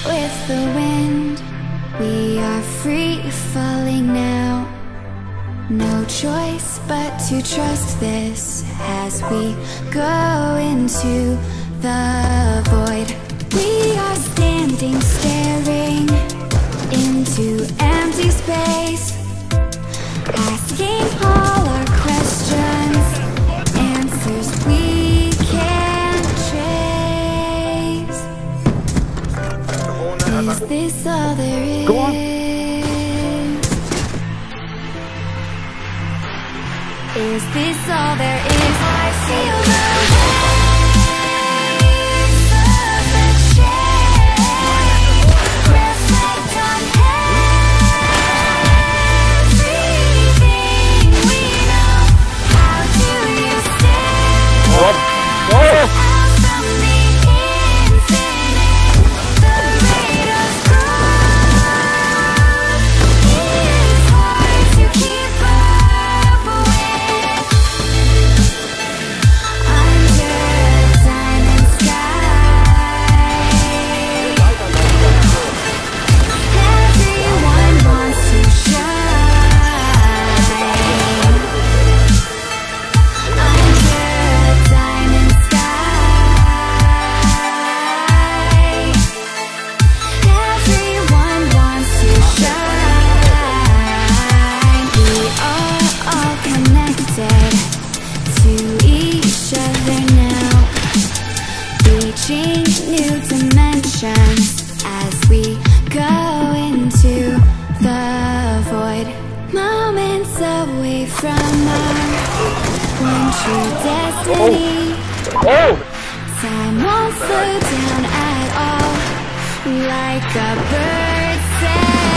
with the wind. We are free falling now. No choice but to trust this as we go into the void. We are standing, staring into empty space, asking all our questions, answers we can't chase. Is this all there is? Go on. Is this all there is? I feel the waves of the change reflect on everything we know. How do you stand out from the infinite? The rate of growth is hard to keep up with. Under a diamond sky, everyone wants to shine. Under a diamond sky, everyone wants to shine. We are all connected to each other now, reaching new dimensions as we go into the void. Moments away from our one true destiny. Time won't slow down at all, like a bird says.